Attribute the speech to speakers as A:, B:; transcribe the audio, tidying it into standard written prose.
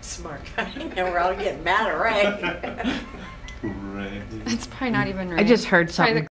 A: Smart guy. And we're all getting mad at Ray.
B: Ray.
C: It's probably not even right.
D: I just heard
C: Probably the
D: something.